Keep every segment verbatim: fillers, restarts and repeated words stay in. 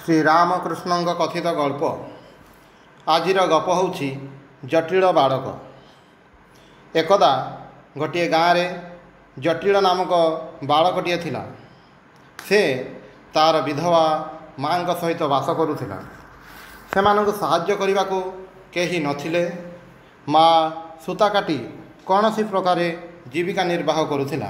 श्रीरामकृष्ण कथित गल्प। आजिर गप होउछि जटिल बाड़क। एकदा गोटे गाँव में जटिल नामक बाड़कटिए थिला। से तार विधवा माँ सहित बास करुथिला। सेमानंकु साहाय्य करिबाकु केही नथिले। माँ सूता काटी कौनसी प्रकार जीविका निर्वाह करुथिला।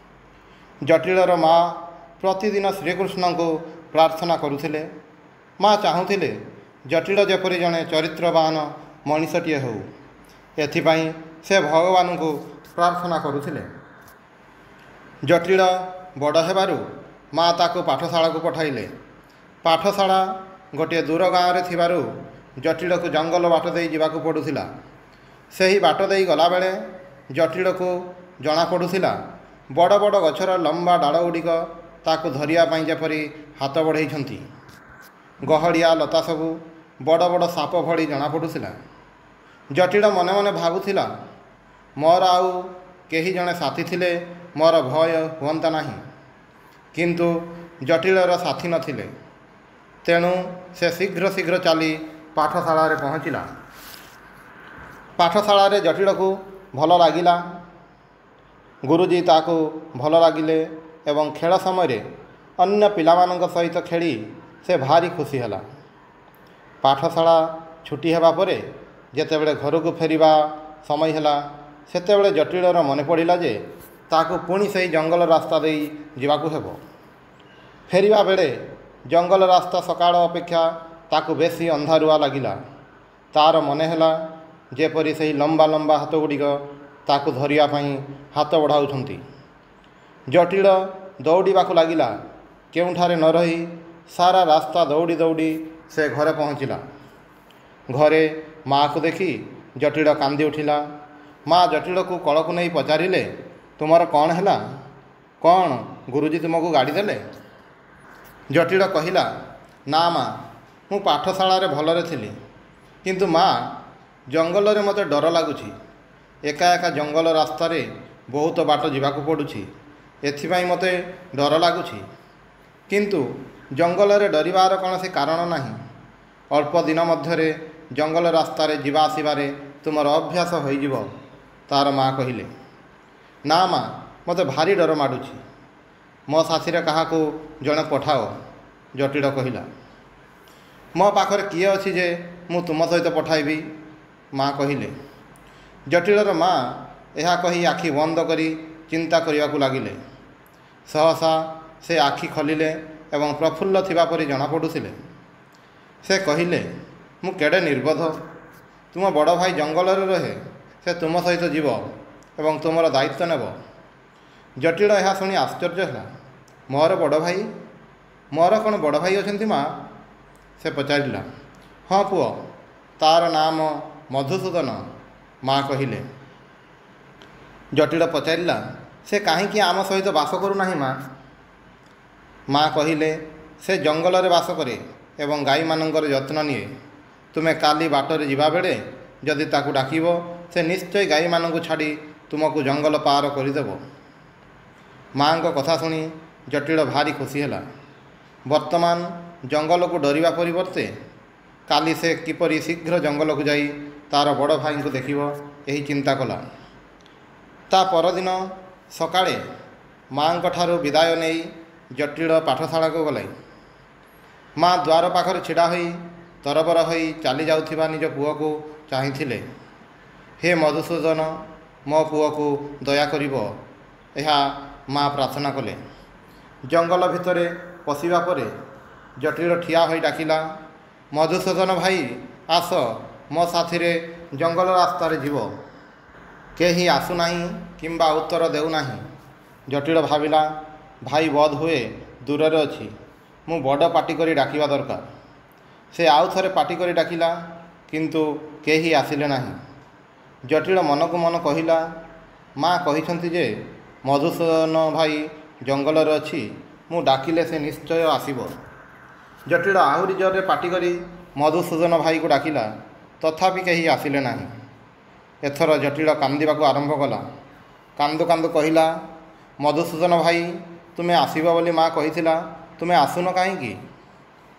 जटिलर माँ प्रतिदिन श्रीकृष्ण को प्रार्थना करुथिले। माँ चाहूथिले जटिल जेपरि जड़े चरित्रवान मनीषटीए हो, एथिपाई से भगवान को प्रार्थना करुथिले। जटिल बड़ हेबारु माँ ताको पाठशाला को पठाइले। पाठशाला गोटे दूर गाँव रे थिबारु जटिल को जंगल बाट दे जिबाकु पड़ुथिला। सेही बाट दे गला बेले जटिल को जना पड़ुथिला बड़ बड़ गछर लंबा डाल गुड़िक ताकु धरिया पाई जेपरि हाथ बढ़ाइछंती। गहड़िया लता सबू बड़ बड़ साप भली जना पड़ुथिला। जटिल मने मने भाबुथिला, मोर आउ केही जणे साथी थिले मोर भय हुअंता नाही। किंतु जटिलर साथी नथिले। तेणु से शीघ्र शीघ्र चली पाठशाला रे पहुँचला। पाठशाला रे जटिल को भल लागिला। गुरुजी ताको भल लागिले एवं खेल समय अन्य पिलामानंक सहित खेली से भारी खुशी हला। पाठशाला छुट्टी हेबा परे जेतेबेले घर को फेरिबा समय हला, सेतेबेले जटिलर मन पड़िला जे ताको पुणी सही जंगल रास्ता दे जिबाकु हेबो। फेरिबा बेले जंगल रास्ता सकाळ अपेक्षा ताको बेसी अंधारुआ लागिला। तार मने हला जेपरि सही लंबा लंबा हाथ गुड़िक ताकु धरिया पाई हाथ बढ़ाउछंती। जटिल दौड़ाकू लगिला। केउठारे न रही सारा रास्ता दौड़ी दौड़ी से घरे पहुँचला। घरे माँ को देखी जटिल कांदी उठिला। माँ जटिल को कल को नहीं पचारिले, तुमर कौन है? कौन गुरुजी तुमको गाड़ी देले? जटिल कहिला, ना माँ, मु पाठशाला रे भलरे थिली, किंतु माँ जंगल रे मते डर लगुछि। एका एका जंगल रास्ता रे बहुत बाट जीवाकू पड़ुछि, एथिपाई मते डर लगुछि। किंतु जंगल रे डरिबार कौनसी कारण नाही। अल्प दिन मध्यरे जंगल रास्ता रे जीवा आसिबारे तुमर अभ्यास होई जिवो। तार माँ कहिले, ना माँ, मते भारी डर माडुछि, मो साथी रे काहाकू जणे पठाओ। जटिल कहिला, मो पाखरे किए अछि जे मु तुम सहित पठाइबी? माँ कहिले। जटिलर माँ यह कही आखि बंद करी चिंता करने को लगिले। सहसा से आखि खलिले एवं प्रफुल्ल थिबा परि जना पड़ुथिले। से कहिले, मु केडे निर्बोध, तुम बड़ भाई जंगल रे रहे, से तुम सहित जीव एवं तुमर दायित्व नेब। जटिल यह शुणी आश्चर्य है। मोर बड़ भाई? मोर कौन बड़ भाई अछंती माँ? से पचारिला। हाँ पुओ, तार नाम मधुसूदन। माँ कहिले। जटिल पचारिला, से कहीं आम सहित बास करू नाही माँ? माँ कहिले, से जंगल रे बास करे एवं गाई मानकर यत्न निए। तुमे काली बाटरे जिबा बेले जदि ताकू डाकिबो, से निश्चय गाई मानकु छाड़ी तुमको जंगल पार करदेव। माँ को कथा शुणी जटिल भारी खुशी है। वर्तमान जंगल को डरिबा परिवर्ते काली से किपरि शीघ्र जंगल को जाई तार बड़ भाई को देखिबो यही चिंता कला। ता परदिन सकाळे माँ ठारू विदाय नहीं जटिल पाठशाला को गलाई। माँ द्वार पाखरे छिड़ा होई तरबर होई चली जाउथिबा निज पुओ को चाहिथिले। हे मधुसूदन, मो पुओ को दया करिबो, एहा माँ प्रार्थना कले। जंगल भितरे पशिबा परे जटिल ठिया होई डाकिला, मधुसूदन भाई आस, मो साथी रे जंगल रास्ता रे जीव। केही आसु नाही किंबा उत्तर देउ नाही। जटिल भाविला, भाई बोध हुए दूर रे अछि, मु बड़ पाटी करी डाकिबा दरकार। से आउ थरे पाटी करी डाकिला, किंतु केही आसिले नाही। जटिल मन को मन कहिला, माँ कहिछंती जे मधुसूदन भाई जंगल रे अछि, मु डाकिले से निश्चय आसिबो। जटिल आहुरी जोरे पाटी करी मधुसूदन भाई को डाकिला, तथापि केही आसिले नाही। एथर जटिल कांदिबाकू आरंभ कला। कांदु कांदु कहिला, मधुसूदन भाई, तुमे आसिबा बोली माँ कहिथिला, तुमे आसुन काहींकी?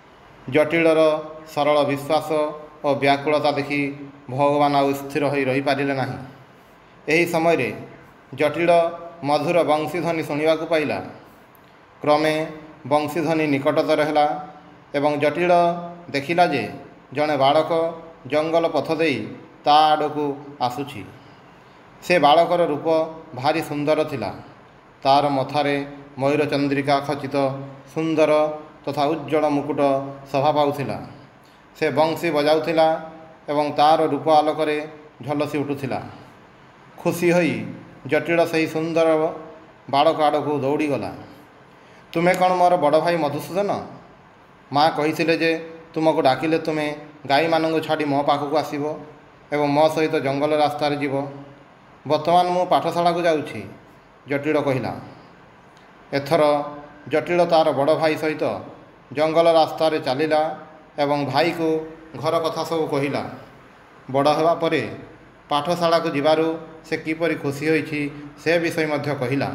ଜଟିଳର ସରଳ ବିଶ୍ୱାସ ଓ ବ୍ୟାକୁଳତା ଦେଖି ଭଗବାନ ଆଉ ସ୍ଥିର ହୋଇ ରହିପାରିଲେ ନାହିଁ। ଏହି ସମୟରେ ଜଟିଳ ମଧୁର ବଂଶୀଧ୍ୱନି ଶୁଣିବାକୁ ପାଇଲା। କ୍ରମେ ବଂଶୀଧ୍ୱନି ନିକଟତର ହେଲା ଏବଂ ଜଟିଳ ଦେଖିଲା ଯେ ଜଣେ ବାଳକ ଜଙ୍ଗଲ ପଥ ଦେଇ ତା ଆଡ଼କୁ ଆସୁଛି। ସେ ବାଳକର ରୂପ ଭାରି ସୁନ୍ଦର ଥିଲା। ତାର ମଥାରେ ମୟୂରଚନ୍ଦ୍ରିକା ଖଚିତ ସୁନ୍ଦର ତଥା ଉଜ୍ଜଳ ମୁକୁଟ ଶୋଭା ପାଉଥିଲା। ସେ ବଂଶୀ ବଜାଉଥିଲା ଏବଂ ତାର ରୂପ ଆଲୋକରେ ଝଲସି ଉଠୁଥିଲା। ଖୁସି ହୋଇ ଜଟିଳ ସେହି ସୁନ୍ଦର ବାଳକ ଆଡ଼କୁ ଦୌଡ଼ିଗଲା। ତୁମେ କ'ଣ ମୋର ବଡ଼ ଭାଇ ମଧୁସୂଦନ? ମା' କହିଥିଲେ ଯେ ତୁମକୁ ଡାକିଲେ ତୁମେ ଗାଈମାନଙ୍କୁ ଛାଡ଼ି ମୋ ପାଖକୁ ଆସିବ ଏବଂ ମୋ ସହିତ ଜଙ୍ଗଲ ରାସ୍ତାରେ ଯିବ। ବର୍ତ୍ତମାନ ମୁଁ ପାଠଶାଳାକୁ ଯାଉଛି, ଜଟିଳ କହିଲା। ଏଥର ଜଟିଳ ତାର ବଡ଼ ଭାଇ ସହିତ ଜଙ୍ଗଲ ରାସ୍ତାରେ ଚାଲିଲା ଏବଂ ଭାଇକୁ ଘର କଥା ସବୁ କହିଲା। ବଡ଼ ହେବା ପରେ ପାଠଶାଳାକୁ ଯିବାରୁ ସେ କିପରି ଖୁସି ହୋଇଛି ସେ ବିଷୟ ମଧ୍ୟ କହିଲା।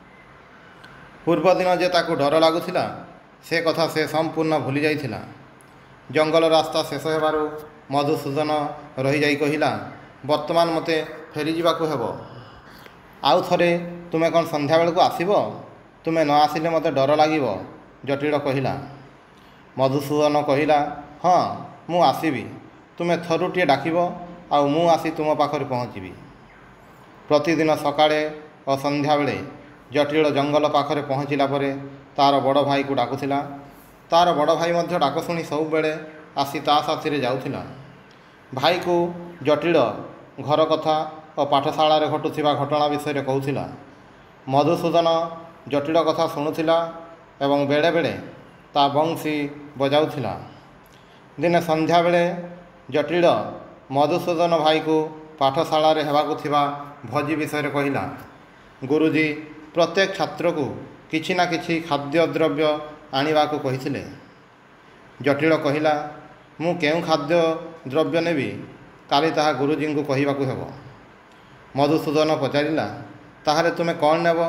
ପୂର୍ବଦିନ ଯେ ତାକୁ ଡର ଲାଗୁଥିଲା ସେ କଥା ସେ ସମ୍ପୂର୍ଣ୍ଣ ଭୁଲି ଯାଇଥିଲା। ଜଙ୍ଗଲ ରାସ୍ତା ଶେଷ ହେବାରୁ ମଧୁସୂଦନ ରହିଯାଇ କହିଲା, ବର୍ତ୍ତମାନ ମୋତେ ଫେରିଯିବାକୁ ହେବ। ଆଉ ଥରେ ତୁମେ କ'ଣ ସନ୍ଧ୍ୟାବେଳକୁ ଆସିବ? ତୁମେ ନ ଆସିଲେ ମୋତେ ଡର ଲାଗିବ, ଜଟିଳ କହିଲା। ମଧୁସୂଦନ କହିଲା, ହଁ ମୁଁ ଆସିବି। ତୁମେ ଥରୁଟିଏ ଡାକିବ ଆଉ ମୁଁ ଆସି ତୁମ ପାଖରେ ପହଞ୍ଚିବି। ପ୍ରତିଦିନ ସକାଳେ ଓ ସନ୍ଧ୍ୟାବେଳେ ଜଟିଳ ଜଙ୍ଗଲ ପାଖରେ ପହଞ୍ଚିଲା ପରେ ତାର ବଡ଼ ଭାଇକୁ ଡାକୁଥିଲା। ତାର ବଡ଼ ଭାଇ ମଧ୍ୟ ଡାକ ଶୁଣି ସବୁବେଳେ ଆସି ତା ସାଥିରେ ଯାଉଥିଲା। ଭାଇକୁ ଜଟିଳ ଘର କଥା ଓ ପାଠଶାଳାରେ ଘଟୁଥିବା ଘଟଣା ବିଷୟରେ କହୁଥିଲା। ମଧୁସୂଦନ ଜଟିଳ କଥା ଶୁଣୁଥିଲା ଏବଂ ବେଳେବେଳେ ତା ବଂଶୀ ବଜାଉଥିଲା। ଦିନେ ସନ୍ଧ୍ୟାବେଳେ ଜଟିଳ ମଧୁସୂଦନ ଭାଇକୁ ପାଠଶାଳାରେ ହେବାକୁ ଥିବା ଭୋଜି ବିଷୟରେ କହିଲା। ଗୁରୁଜୀ ପ୍ରତ୍ୟେକ ଛାତ୍ରକୁ କିଛି ନା କିଛି ଖାଦ୍ୟଦ୍ରବ୍ୟ ଆଣିବାକୁ କହିଥିଲେ। ଜଟିଳ କହିଲା, ମୁଁ କେଉଁ ଖାଦ୍ୟ ଦ୍ରବ୍ୟ ନେବି କାଲି ତାହା ଗୁରୁଜୀଙ୍କୁ କହିବାକୁ ହେବ। ମଧୁସୂଦନ ପଚାରିଲା, ତାହେଲେ ତୁମେ କ'ଣ ନେବ?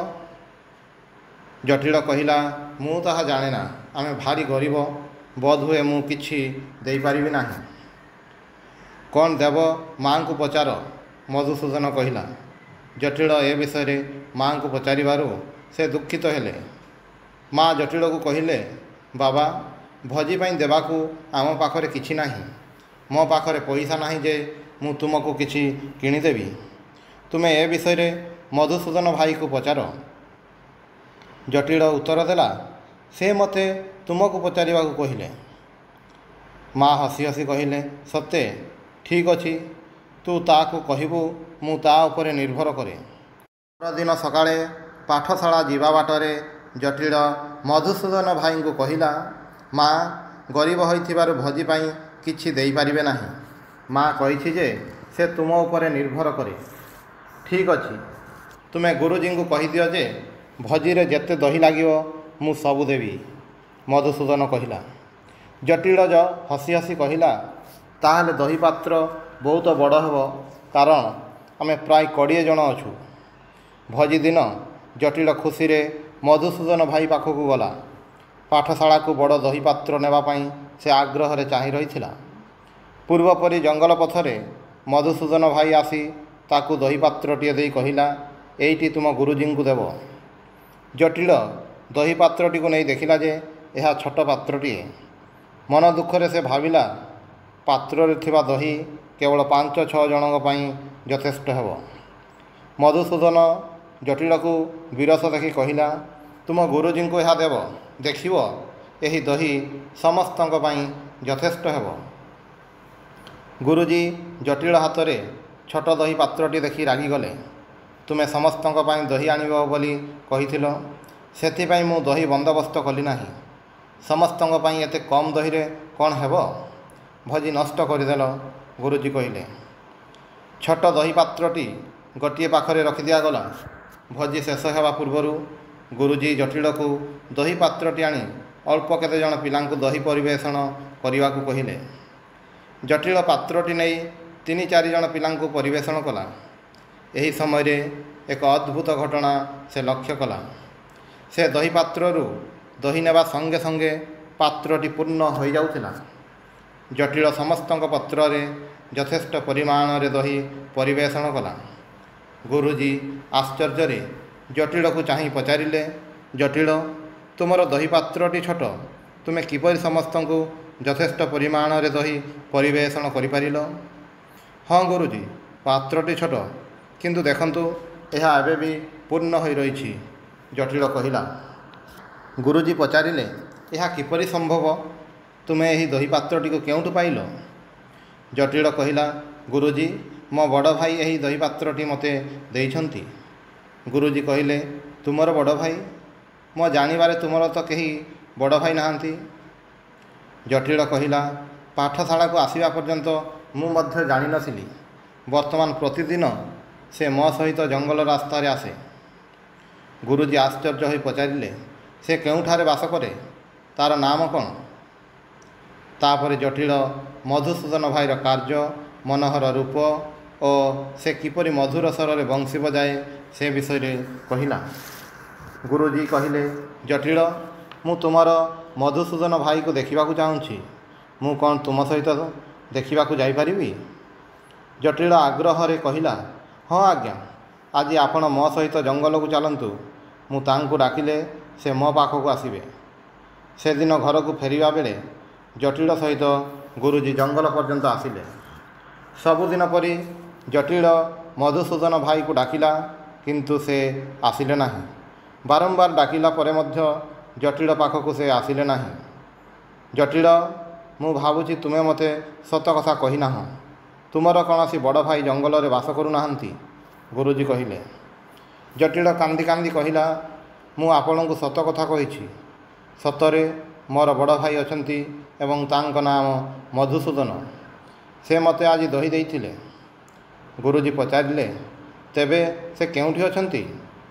ଜଟିଳ କହିଲା, ମୁଁ ତାହା ଜାଣେନା। ଆମେ ଭାରି ଗରିବ, ବୋଧହୁଏ ମୁଁ କିଛି ଦେଇପାରିବି ନାହିଁ। କ'ଣ ଦେବ ମା'ଙ୍କୁ ପଚାର, ମଧୁସୂଦନ କହିଲା। ଜଟିଳ ଏ ବିଷୟରେ ମା'ଙ୍କୁ ପଚାରିବାରୁ ସେ ଦୁଃଖିତ ହେଲେ। ମା ଜଟିଳକୁ କହିଲେ, ବାବା, ଭୋଜି ପାଇଁ ଦେବାକୁ ଆମ ପାଖରେ କିଛି ନାହିଁ। ମୋ ପାଖରେ ପଇସା ନାହିଁ ଯେ ମୁଁ ତୁମକୁ କିଛି କିଣିଦେବି। ତୁମେ ଏ ବିଷୟରେ ମଧୁସୂଦନ ଭାଇକୁ ପଚାର। ଜଟିଳ ଉତ୍ତର ଦେଲା, ସେ ମୋତେ ତୁମକୁ ପଚାରିବାକୁ କହିଲେ। ମା ହସି ହସି କହିଲେ, ସତେ? ଠିକ୍ ଅଛି, ତୁ ତାକୁ କହିବୁ, ମୁଁ ତା ଉପରେ ନିର୍ଭର କରେ। ପରଦିନ ସକାଳେ ପାଠଶାଳା ଯିବା ବାଟରେ ଜଟିଳ ମଧୁସୂଦନ ଭାଇଙ୍କୁ କହିଲା, ମା ଗରିବ ହୋଇଥିବାରୁ ଭୋଜି ପାଇଁ କିଛି ଦେଇପାରିବେ ନାହିଁ। ମା କହିଛି ଯେ ସେ ତୁମ ଉପରେ ନିର୍ଭର କରେ। ଠିକ୍ ଅଛି, ତୁମେ ଗୁରୁଜୀଙ୍କୁ କହିଦିଅ ଯେ ଭୋଜିରେ ଯେତେ ଦହି ଲାଗିବ ମୁଁ ସବୁ ଦେବି, ମଧୁସୂଦନ କହିଲା। ଜଟିଳ ହସି ହସି କହିଲା, ତାହେଲେ ଦହି ପାତ୍ର ବହୁତ ବଡ଼ ହେବ, କାରଣ ଆମେ ପ୍ରାୟ କୋଡ଼ିଏ ଜଣ ଅଛୁ। ଭୋଜି ଦିନ ଜଟିଳ ଖୁସିରେ ମଧୁସୂଦନ ଭାଇ ପାଖକୁ ଗଲା। ପାଠଶାଳାକୁ ବଡ଼ ଦହି ପାତ୍ର ନେବା ପାଇଁ ସେ ଆଗ୍ରହରେ ଚାହିଁ ରହିଥିଲା। ପୂର୍ବ ପରି ଜଙ୍ଗଲ ପଥରେ ମଧୁସୂଦନ ଭାଇ ଆସି ତାକୁ ଦହି ପାତ୍ରଟିଏ ଦେଇ କହିଲା, ଏଇଟି ତୁମ ଗୁରୁଜୀଙ୍କୁ ଦେବ। ଜଟିଳ ଦହି ପାତ୍ରଟିକୁ ନେଇ ଦେଖିଲା ଯେ ଏହା ଛୋଟ ପାତ୍ରଟିଏ। ମନ ଦୁଃଖରେ ସେ ଭାବିଲା, ପାତ୍ରରେ ଥିବା ଦହି କେବଳ ପାଞ୍ଚ ଛଅ ଜଣଙ୍କ ପାଇଁ ଯଥେଷ୍ଟ ହେବ। ମଧୁସୂଦନ ଜଟିଳକୁ ବିରସ ଦେଖି କହିଲା, ତୁମ ଗୁରୁଜୀଙ୍କୁ ଏହା ଦେବ, ଦେଖିବ ଏହି ଦହି ସମସ୍ତଙ୍କ ପାଇଁ ଯଥେଷ୍ଟ ହେବ। ଗୁରୁଜୀ ଜଟିଳ ହାତରେ ଛୋଟ ଦହି ପାତ୍ରଟି ଦେଖି ରାଗିଗଲେ। ତୁମେ ସମସ୍ତଙ୍କ ପାଇଁ ଦହି ଆଣିବ ବୋଲି କହିଥିଲ, ସେଥିପାଇଁ ମୁଁ ଦହି ବନ୍ଦୋବସ୍ତ କଲି ନାହିଁ। ସମସ୍ତଙ୍କ ପାଇଁ ଏତେ କମ୍ ଦହିରେ କ'ଣ ହେବ? ଭୋଜି ନଷ୍ଟ କରିଦେଲ, ଗୁରୁଜୀ କହିଲେ। ଛୋଟ ଦହି ପାତ୍ରଟି ଗୋଟିଏ ପାଖରେ ରଖିଦିଆଗଲା। ଭୋଜି ଶେଷ ହେବା ପୂର୍ବରୁ ଗୁରୁଜୀ ଜଟିଳକୁ ଦହି ପାତ୍ରଟି ଆଣି ଅଳ୍ପ କେତେ ଜଣ ପିଲାଙ୍କୁ ଦହି ପରିବେଷଣ କରିବାକୁ କହିଲେ। ଜଟିଳ ପାତ୍ରଟି ନେଇ ତିନି ଚାରି ଜଣ ପିଲାଙ୍କୁ ପରିବେଷଣ କଲା। ଏହି ସମୟରେ ଏକ ଅଦ୍ଭୁତ ଘଟଣା ସେ ଲକ୍ଷ୍ୟ କଲା। ସେ ଦହି ପାତ୍ରରୁ ଦହି ନେବା ସଙ୍ଗେ ସଙ୍ଗେ ପାତ୍ରଟି ପୂର୍ଣ୍ଣ ହୋଇଯାଉଥିଲା। ଜଟିଳ ସମସ୍ତଙ୍କ ପତ୍ରରେ ଯଥେଷ୍ଟ ପରିମାଣରେ ଦହି ପରିବେଷଣ କଲା। ଗୁରୁଜୀ ଆଶ୍ଚର୍ଯ୍ୟରେ ଜଟିଳକୁ ଚାହିଁ ପଚାରିଲେ, ଜଟିଳ, ତୁମର ଦହି ପାତ୍ରଟି ଛୋଟ, ତୁମେ କିପରି ସମସ୍ତଙ୍କୁ ଯଥେଷ୍ଟ ପରିମାଣରେ ଦହି ପରିବେଷଣ କରିପାରିଲ? ହଁ ଗୁରୁଜୀ, ପାତ୍ରଟି ଛୋଟ, କିନ୍ତୁ ଦେଖନ୍ତୁ ଏହା ଏବେ ବି ପୂର୍ଣ୍ଣ ହୋଇ ରହିଛି, ଜଟିଳ କହିଲା। ଗୁରୁଜୀ ପଚାରିଲେ, ଏହା କିପରି ସମ୍ଭବ? ତୁମେ ଏହି ଦହି ପାତ୍ରଟିକୁ କେଉଁଠୁ ପାଇଲ? ଜଟିଳ କହିଲା, ଗୁରୁଜୀ, ମୋ ବଡ଼ ଭାଇ ଏହି ଦହି ପାତ୍ରଟି ମୋତେ ଦେଇଛନ୍ତି। ଗୁରୁଜୀ କହିଲେ, ତୁମର ବଡ଼ ଭାଇ? ମୋ ଜାଣିବାରେ ତୁମର ତ କେହି ବଡ଼ ଭାଇ ନାହାନ୍ତି। ଜଟିଳ କହିଲା, ପାଠଶାଳାକୁ ଆସିବା ପର୍ଯ୍ୟନ୍ତ ମୁଁ ମଧ୍ୟ ଜାଣିନଥିଲି। ବର୍ତ୍ତମାନ ପ୍ରତିଦିନ ସେ ମୋ ସହିତ ଜଙ୍ଗଲ ରାସ୍ତାରେ ଆସେ। ଗୁରୁଜୀ ଆଶ୍ଚର୍ଯ୍ୟ ହୋଇ ପଚାରିଲେ, ସେ କେଉଁଠାରେ ବାସ କରେ? ତା'ର ନାମ କ'ଣ? ତାପରେ ଜଟିଳ ମଧୁସୂଦନ ଭାଇର କାର୍ଯ୍ୟ, ମନୋହର ରୂପ ଓ ସେ କିପରି ମଧୁର ସ୍ୱରରେ ବଂଶୀ ବଜାଏ ସେ ବିଷୟରେ କହିଲା। ଗୁରୁଜୀ କହିଲେ, ଜଟିଳ, ମୁଁ ତୁମର ମଧୁସୂଦନ ଭାଇକୁ ଦେଖିବାକୁ ଚାହୁଁଛି। ମୁଁ କ'ଣ ତୁମ ସହିତ ଦେଖିବାକୁ ଯାଇପାରିବି? ଜଟିଳ ଆଗ୍ରହରେ କହିଲା, ହଁ ଆଜ୍ଞା, ଆଜି ଆପଣ ମୋ ସହିତ ଜଙ୍ଗଲକୁ ଚାଲନ୍ତୁ। ମୁଁ ତାଙ୍କୁ ଡାକିଲେ ସେ ମୋ ପାଖକୁ ଆସିବେ। ସେଦିନ ଘରକୁ ଫେରିବା ବେଳେ ଜଟିଳ ସହିତ ଗୁରୁଜୀ ଜଙ୍ଗଲ ପର୍ଯ୍ୟନ୍ତ ଆସିଲେ। ସବୁଦିନ ପରି ଜଟିଳ ମଧୁସୂଦନ ଭାଇକୁ ଡାକିଲା, କିନ୍ତୁ ସେ ଆସିଲେ ନାହିଁ। ବାରମ୍ବାର ଡାକିଲା ପରେ ମଧ୍ୟ ଜଟିଳ ପାଖକୁ ସେ ଆସିଲେ ନାହିଁ। ଜଟିଳ, ମୁଁ ଭାବୁଛି ତୁମେ ମୋତେ ସତ କଥା କହିନାହଁ। ତୁମର କୌଣସି ବଡ଼ ଭାଇ ଜଙ୍ଗଲରେ ବାସ କରୁନାହାନ୍ତି, ଗୁରୁଜୀ କହିଲେ। ଜଟିଳ କାନ୍ଦି କାନ୍ଦି କହିଲା, ମୁଁ ଆପଣଙ୍କୁ ସତ କଥା କହିଛି। ସତରେ ମୋର ବଡ଼ ଭାଇ ଅଛନ୍ତି ଏବଂ ତାଙ୍କ ନାମ ମଧୁସୂଦନ। ସେ ମୋତେ ଆଜି ଦହି ଦେଇଥିଲେ। ଗୁରୁଜୀ ପଚାରିଲେ, ତେବେ ସେ କେଉଁଠି ଅଛନ୍ତି?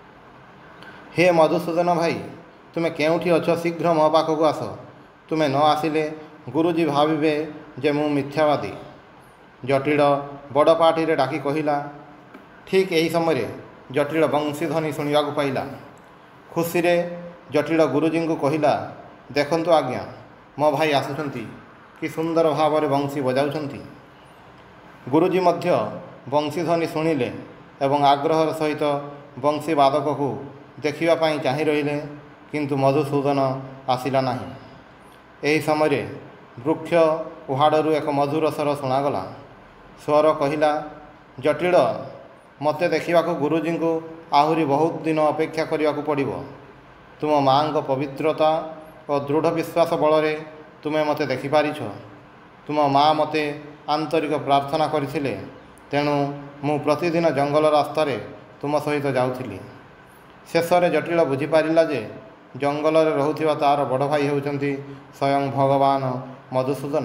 ହେ ମଧୁସୂଦନ ଭାଇ, ତୁମେ କେଉଁଠି ଅଛ? ଶୀଘ୍ର ମୋ ପାଖକୁ ଆସ। ତୁମେ ନ ଆସିଲେ ଗୁରୁଜୀ ଭାବିବେ ଯେ ମୁଁ ମିଥ୍ୟାବାଦୀ। ଜଟିଳ ବଡ଼ ପାଟିରେ ଡାକି କହିଲା। ଠିକ୍ ଏହି ସମୟରେ ଜଟିଳ ବଂଶୀଧ୍ୱନି ଶୁଣିବାକୁ ପାଇଲା। ଖୁସିରେ ଜଟିଳ ଗୁରୁଜୀଙ୍କୁ କହିଲା, ଦେଖନ୍ତୁ ଆଜ୍ଞା, ମୋ ଭାଇ ଆସୁଛନ୍ତି। କି ସୁନ୍ଦର ଭାବରେ ବଂଶୀ ବଜାଉଛନ୍ତି। ଗୁରୁଜୀ ମଧ୍ୟ ବଂଶୀଧ୍ୱନି ଶୁଣିଲେ ଏବଂ ଆଗ୍ରହର ସହିତ ବଂଶୀ ବାଦକକୁ ଦେଖିବା ପାଇଁ ଚାହିଁ ରହିଲେ, କିନ୍ତୁ ମଧୁସୂଦନ ଆସିଲା ନାହିଁ। ଏହି ସମୟରେ ବୃକ୍ଷ ଉହାଡ଼ରୁ ଏକ ମଧୁର ସ୍ୱର ଶୁଣାଗଲା। ସ୍ୱର କହିଲା, ଜଟିଳ, ମୋତେ ଦେଖିବାକୁ ଗୁରୁଜୀଙ୍କୁ ଆହୁରି ବହୁତ ଦିନ ଅପେକ୍ଷା କରିବାକୁ ପଡ଼ିବ। ତୁମ ମାଆଙ୍କ ପବିତ୍ରତା ଓ ଦୃଢ଼ ବିଶ୍ୱାସ ବଳରେ ତୁମେ ମୋତେ ଦେଖିପାରିଛ। ତୁମ ମା ମୋତେ ଆନ୍ତରିକ ପ୍ରାର୍ଥନା କରିଥିଲେ, ତେଣୁ ମୁଁ ପ୍ରତିଦିନ ଜଙ୍ଗଲ ରାସ୍ତାରେ ତୁମ ସହିତ ଯାଉଥିଲି। ଶେଷରେ ଜଟିଳ ବୁଝିପାରିଲା ଯେ ଜଙ୍ଗଲରେ ରହୁଥିବା ତା'ର ବଡ଼ ଭାଇ ହେଉଛନ୍ତି ସ୍ୱୟଂ ଭଗବାନ ମଧୁସୂଦନ।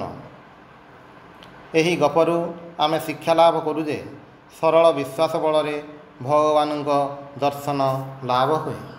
ଏହି ଗପରୁ ଆମେ ଶିକ୍ଷା ଲାଭ କରୁ ଯେ ସରଳ ବିଶ୍ୱାସ ବଳରେ ଭଗବାନଙ୍କ ଦର୍ଶନ ଲାଭ ହୁଏ।